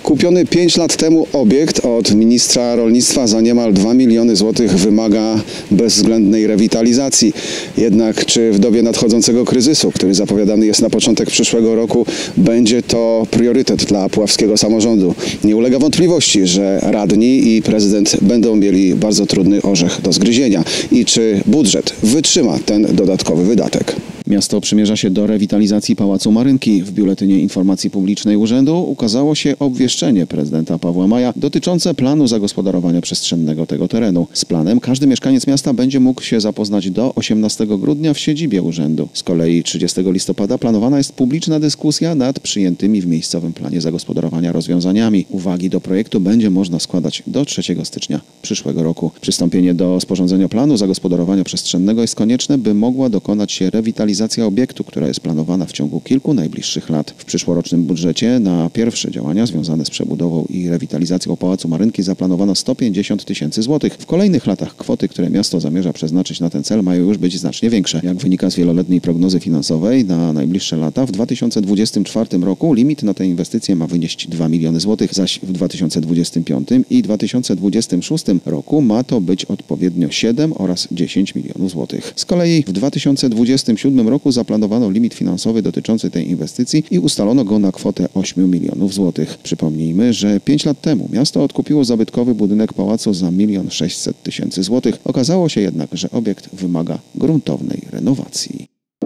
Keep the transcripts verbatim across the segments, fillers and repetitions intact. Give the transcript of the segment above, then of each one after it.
Kupiony pięć lat temu obiekt od ministra rolnictwa za niemal dwa miliony złotych wymaga bezwzględnej rewitalizacji. Jednak czy w dobie nadchodzącego kryzysu, który zapowiadany jest na początek przyszłego roku, będzie to priorytet dla puławskiego samorządu? Nie ulega wątpliwości, że radni i prezydent będą mieli bardzo trudny orzech do zgryzienia. I czy budżet wytrzyma ten dodatkowy wydatek? Miasto przymierza się do rewitalizacji Pałacu Marynki. W Biuletynie Informacji Publicznej Urzędu ukazało się obwieszczenie prezydenta Pawła Maja dotyczące planu zagospodarowania przestrzennego tego terenu. Z planem każdy mieszkaniec miasta będzie mógł się zapoznać do osiemnastego grudnia w siedzibie urzędu. Z kolei trzydziestego listopada planowana jest publiczna dyskusja nad przyjętymi w miejscowym planie zagospodarowania rozwiązaniami. Uwagi do projektu będzie można składać do trzeciego stycznia przyszłego roku. Przystąpienie do sporządzenia planu zagospodarowania przestrzennego jest konieczne, by mogła dokonać się rewitalizacja obiektu, która jest planowana w ciągu kilku najbliższych lat. W przyszłorocznym budżecie na pierwsze działania związane z przebudową i rewitalizacją Pałacu Marynki zaplanowano sto pięćdziesiąt tysięcy złotych. W kolejnych latach kwoty, które miasto zamierza przeznaczyć na ten cel, mają już być znacznie większe. Jak wynika z wieloletniej prognozy finansowej na najbliższe lata, w dwa tysiące dwudziestym czwartym roku limit na te inwestycje ma wynieść dwa miliony złotych, zaś w dwa tysiące dwudziestym piątym i dwa tysiące dwudziestym szóstym roku ma to być odpowiednio siedem oraz dziesięć milionów złotych. Z kolei w dwa tysiące dwudziestym siódmym roku zaplanowano limit finansowy dotyczący tej inwestycji i ustalono go na kwotę ośmiu milionów złotych. Przypomnijmy, że pięć lat temu miasto odkupiło zabytkowy budynek pałacu za milion sześćset tysięcy złotych. Okazało się jednak, że obiekt wymaga gruntownej renowacji.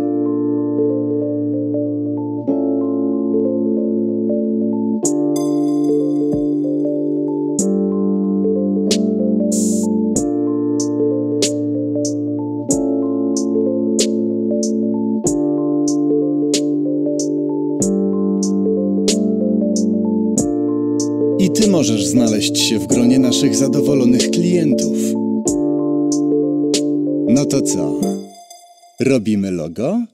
I Ty możesz znaleźć się w gronie naszych zadowolonych klientów. No to co? Robimy logo?